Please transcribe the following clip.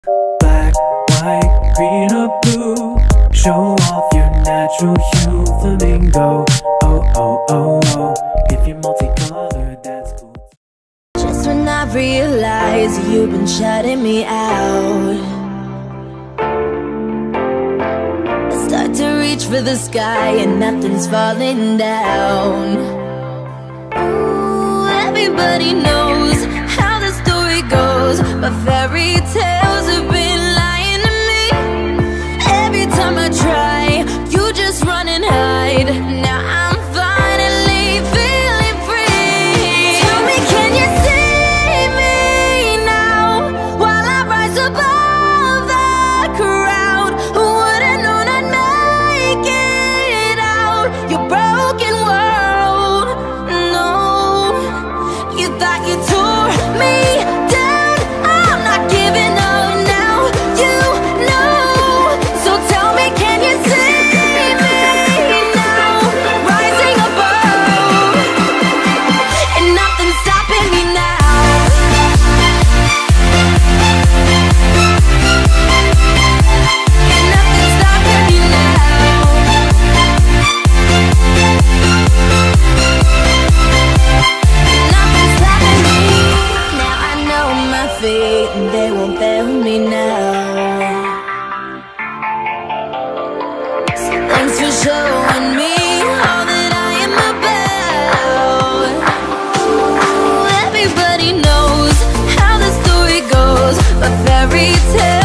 Black, white, green or blue, show off your natural hue. Flamingo, oh, oh, oh, oh. If you're multicolored, that's cool. Just when I realize you've been shutting me out, I start to reach for the sky and nothing's falling down. Ooh, everybody knows how the story goes, but fairy tales have been lying to me. Every time I try, you just run and hide. Now I'm finally feeling free. Tell me, can you see me now, while I rise above the crowd? Who would've known I'd make it out your broken world? No, you thought you tore me down. I'm not giving up now, you know. So tell me, can you see me now, rising above, and nothing's stopping me now. And nothing's stopping me now. Nothing's stopping me. Now I know my fate, and they won't fail me now. So thanks for showing me all that I am about. Ooh, everybody knows how the story goes, but fairy tale